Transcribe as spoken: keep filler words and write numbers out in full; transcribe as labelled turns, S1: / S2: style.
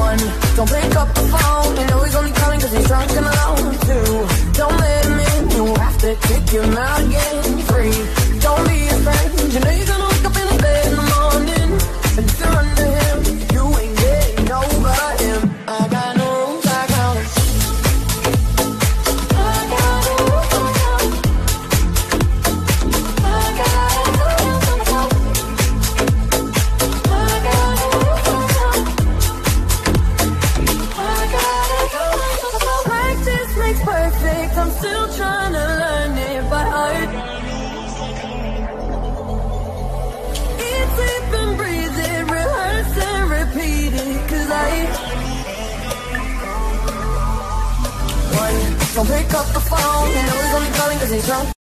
S1: One, don't pick up the phone. You know he's only calling cause he's drunk and alone. Two, don't let him in. You have to kick him out again. Three, don't be his friend. You know you're gonna wake up in his bed in the morning. And if you're under him, you ain't getting over him. I got no rules, I count them. I got no rules, I count them. I got no rules, I count them. I got no rules, I count them. I got no rules, I count them. Practice makes perfect. I'm still trying to learn it by heart. Eat, sleep and breathe it, rehearse and repeat it. Cause I One, don't pick up the phone. You know he's only calling cause he's drunk.